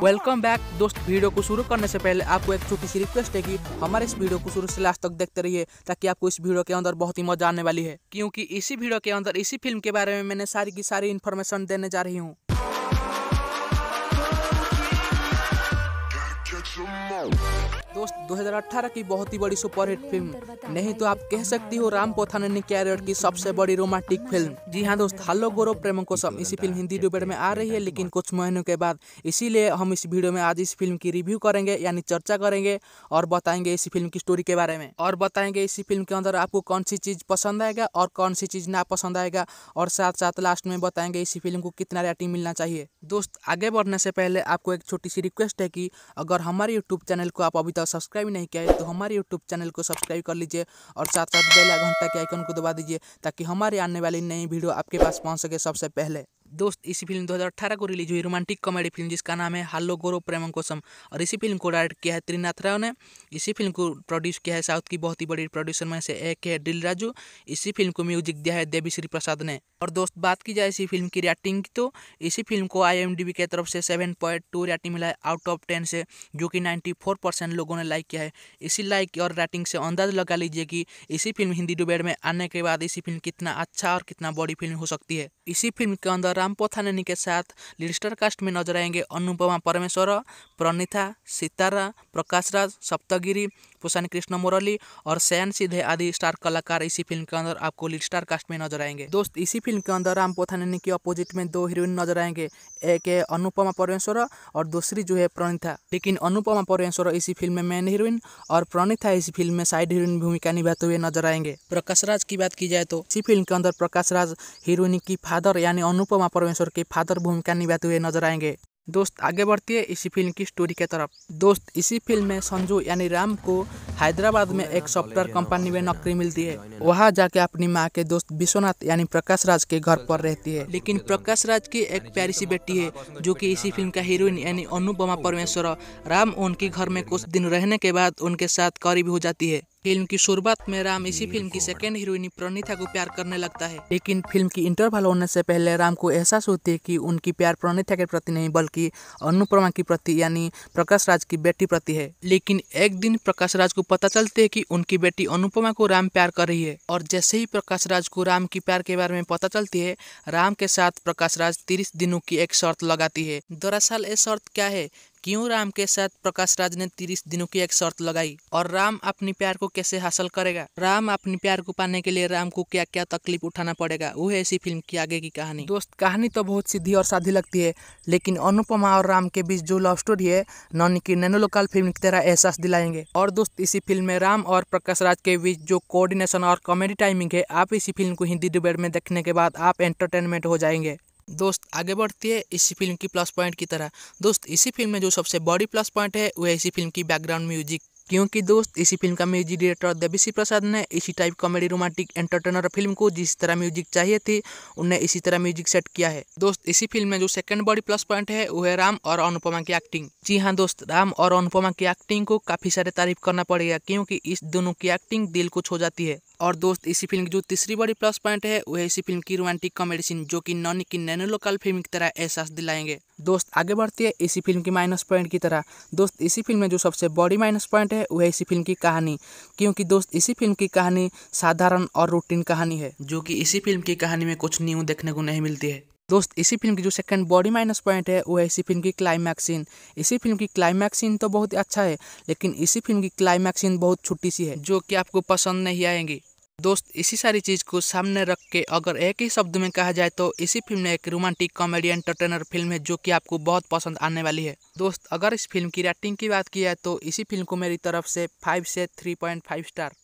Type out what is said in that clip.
Welcome back दोस्त। Video को शुरू करने से पहले आपको एक छोटी सी रिक्वेस्ट है कि हमारे इस वीडियो को शुरू से लास्ट तक देखते रहिए, ताकि आपको इस वीडियो के अंदर बहुत ही मजा आने वाली है, क्योंकि इसी वीडियो के अंदर इसी फिल्म के बारे में मैंने सारी की सारी इन्फॉर्मेशन देने जा रही हूँ। दोस्त 2018 की बहुत ही बड़ी सुपरहिट फिल्म, नहीं तो आप कह सकती हो राम पोथाने कैरियर की सबसे बड़ी रोमांटिक फिल्म। जी हाँ दोस्त, हेलो गोरो प्रेम कोसम इसी फिल्म हिंदी डुबेट में आ रही है, लेकिन कुछ महीनों के बाद। इसीलिए हम इस वीडियो में आज इस फिल्म की रिव्यू करेंगे, यानी चर्चा करेंगे और बताएंगे इसी फिल्म की स्टोरी के बारे में, और बताएंगे इसी फिल्म के अंदर आपको कौन सी चीज़ पसंद आएगा और कौन सी चीज़ ना पसंद आएगा, और साथ साथ लास्ट में बताएंगे इसी फिल्म को कितना रेटिंग मिलना चाहिए। दोस्त आगे बढ़ने से पहले आपको एक छोटी सी रिक्वेस्ट है कि अगर हमारे यूट्यूब चैनल को आप अभी तक सब्सक्राइब नहीं किया है तो हमारे यूट्यूब चैनल को सब्सक्राइब कर लीजिए और साथ साथ बेल घंटा के आइकन को दबा दीजिए, ताकि हमारे आने वाली नई वीडियो आपके पास पहुंच सके सबसे पहले। दोस्त इसी फिल्म 2018 को रिलीज हुई रोमांटिक कॉमेडी फिल्म जिसका नाम है हेलो गोरो प्रेम कोसम, और इसी फिल्म को डायरेक्ट किया है त्रिनाथ राव ने। इसी फिल्म को प्रोड्यूस किया है साउथ की बहुत ही बड़ी प्रोड्यूसर में से एक है दिलराजू। इसी फिल्म को म्यूजिक दिया है देवी श्री प्रसाद ने। और दोस्त बात की जाए इसी फिल्म की रेटिंग की, तो इसी फिल्म को IMDb की तरफ से 7.2 रेटिंग मिला है आउट ऑफ 10 से, जो कि 94% लोगों ने लाइक किया है। इसी लाइक और रेटिंग से अंदाज लगा लीजिए कि इसी फिल्म हिंदी डुबेट में आने के बाद इसी फिल्म कितना अच्छा और कितना बड़ी फिल्म हो सकती है। इसी फिल्म के अंदर राम पोथाने के साथ लीड स्टार कास्ट में नजर आएंगे अनुपमा परमेश्वर, प्रणिथा, सितारा, प्रकाश राज, सप्तगिरी, पोषानी कृष्ण मुरली और सैन सीधे आदि स्टार कलाकार इसी फिल्म के अंदर आपको लीड स्टार कास्ट में नजर आएंगे। दोस्त इसी फिल्म के अंदर राम पोथाने के अपोजिट में दो हीरोइन नजर आएंगे, एक है अनुपमा परमेश्वर और दूसरी जो है प्रणिथा। लेकिन अनुपमा परमेश्वर इसी फिल्म में मेन हीरोइन और प्रणिथा इसी फिल्म में साइड हीरोइन भूमिका निभाते हुए नजर आएंगे। प्रकाश राज की बात की जाए तो इसी फिल्म के अंदर प्रकाश राज हीरोइन की फादर यानी अनुपमा परमेश्वर के फादर भूमिका निभाते हुए नजर आएंगे। दोस्त आगे बढ़ती है इसी फिल्म की स्टोरी के तरफ। दोस्त इसी फिल्म में संजू यानी राम को हैदराबाद में एक सॉफ्टवेयर कंपनी में नौकरी मिलती है। वहां जाके अपनी माँ के दोस्त विश्वनाथ यानी प्रकाश राज के घर पर रहती है। लेकिन प्रकाश राज की एक प्यारी सी बेटी है जो कि इसी फिल्म का हीरोइन यानी अनुपमा परमेश्वर। राम उनके घर में कुछ दिन रहने के बाद उनके साथ करीब हो जाती है। फिल्म की शुरुआत में राम इसी फिल्म की सेकेंड हीरोइन प्रणिथा को प्यार करने लगता है, लेकिन फिल्म की इंटरवल होने से पहले राम को एहसास होती है कि उनकी प्यार प्रणिथा के प्रति नहीं बल्कि अनुपमा की प्रति यानी प्रकाश राज की बेटी प्रति है। लेकिन एक दिन प्रकाश राज को पता चलती है कि उनकी बेटी अनुपमा को राम प्यार कर रही है, और जैसे ही प्रकाश राज को राम की प्यार के बारे में पता चलती है, राम के साथ प्रकाश राज 30 दिनों की एक शर्त लगाती है। दरअसल ये शर्त क्या है, क्यों राम के साथ प्रकाश राज ने 30 दिनों की एक शर्त लगाई, और राम अपनी प्यार को कैसे हासिल करेगा, राम अपनी प्यार को पाने के लिए राम को क्या क्या तकलीफ उठाना पड़ेगा, वो है इसी फिल्म की आगे की कहानी। दोस्त कहानी तो बहुत सीधी और सादी लगती है, लेकिन अनुपमा और राम के बीच जो लव स्टोरी है नॉनी की नैनो लोकल फिल्म की तरह एहसास दिलाएंगे। और दोस्त इसी फिल्म में राम और प्रकाश राज के बीच जो कोऑर्डिनेशन और कॉमेडी टाइमिंग है, आप इसी फिल्म को हिंदी डुबेट में देखने के बाद आप एंटरटेनमेंट हो जाएंगे। दोस्त आगे बढ़ती है इसी फिल्म की प्लस पॉइंट की तरह। दोस्त इसी फिल्म में जो सबसे बड़ी प्लस पॉइंट है वो है इसी फिल्म की बैकग्राउंड म्यूजिक, क्योंकि दोस्त इसी फिल्म का म्यूजिक डायरेक्टर देवी श्री प्रसाद ने इसी type comedy romantic entertainer film को जिस तरह म्यूजिक चाहिए थी उन्हें इसी तरह म्यूजिक सेट किया है। दोस्त इसी फिल्म में जो सेकंड बड़ी प्लस पॉइंट है वो है राम और अनुपमा की एक्टिंग। जी हाँ दोस्त, राम और अनुपमा की एक्टिंग को काफी सारे तारीफ करना पड़ेगा, क्योंकि इस दोनों की एक्टिंग दिल को छू जाती है। और दोस्त इसी फिल्म की जो तीसरी बड़ी प्लस पॉइंट है वो है इसी फिल्म की रोमांटिक कॉमेडी सीन, जो कि नॉनी की नैनो लोकल फिल्म की तरह एहसास दिलाएंगे। दोस्त आगे बढ़ती है इसी फिल्म की माइनस पॉइंट की तरह। दोस्त इसी फिल्म में जो सबसे बड़ी माइनस पॉइंट है वो है इसी फिल्म की कहानी, क्योंकि दोस्त इसी फिल्म की कहानी साधारण और रूटीन कहानी है, जो कि इसी फिल्म की कहानी में कुछ न्यू देखने को नहीं मिलती है। दोस्त इसी फिल्म की जो सेकंड बॉडी माइनस पॉइंट है वो है इसी फिल्म की क्लाइमैक्स सीन। इसी फिल्म की क्लाइमैक्स सीन तो बहुत अच्छा है, लेकिन इसी फिल्म की क्लाइमैक्स सीन बहुत छोटी सी है, जो कि आपको पसंद नहीं आएंगी। दोस्त इसी सारी चीज़ को सामने रख के अगर एक ही शब्द में कहा जाए तो इसी फिल्म एक रोमांटिक कॉमेडी एंटरटेनर फिल्म है, जो कि आपको बहुत पसंद आने वाली है। दोस्त अगर इस फिल्म की रेटिंग की बात की जाए तो इसी फिल्म को मेरी तरफ से 5 से 3.5 स्टार